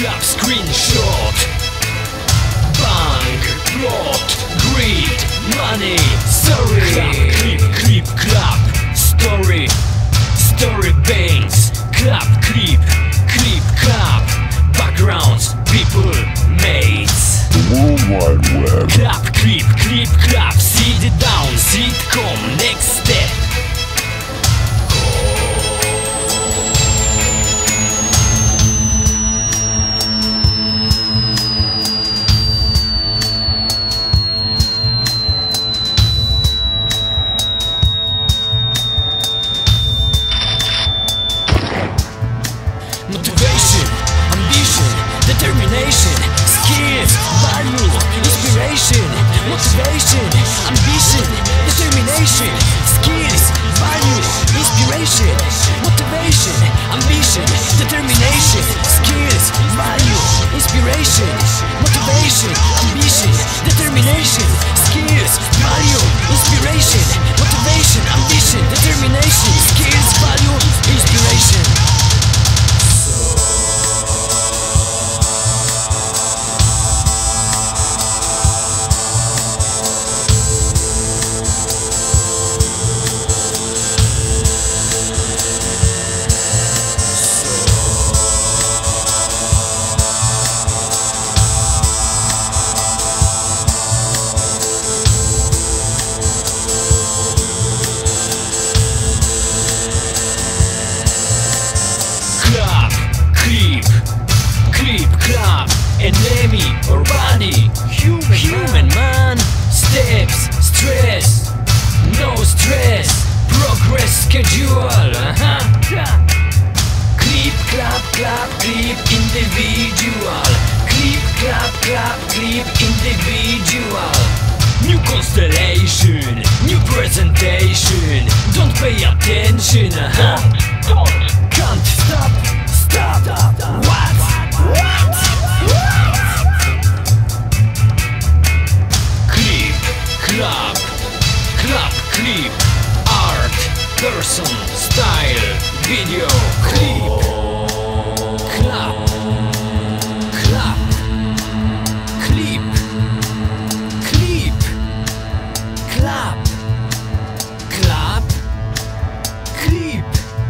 Clap screenshot. Bank, plot, greed, money, sorry. Clap, clip, clip, clap. Story, story bangs. Clap, clip, clip, clap. Backgrounds, people, mates. The World Wide Web. Clap, clip, clip, clap. Sit down, sitcom, next step. Motivation, ambition, determination, skills, value, inspiration. Motivation, ambition, determination, skills, value, inspiration. Motivation, ambition, determination, skills, value, inspiration. Motivation, ambition, determination, skills, value, inspiration. Motivation, ambition, determination, skills, value, inspiration. Clap, clip, clip, clap. Enemy or body, human man. Steps, stress, no stress. Progress schedule. Clip, clap, clap, clip, individual. Clip, clap, clap, clip, individual. New constellation, new presentation. Don't pay attention. Don't. Can't stop. What? Clip, clap, clap, clip. Art, person, style, video, clip. Clap, clap, clip, clip, clap, clap, clip.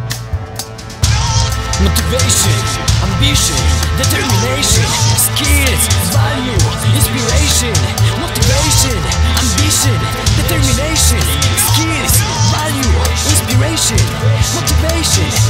Motivation, ambition, determination, skills, value, inspiration. Motivation, ambition, determination, skills, value, inspiration. Motivation,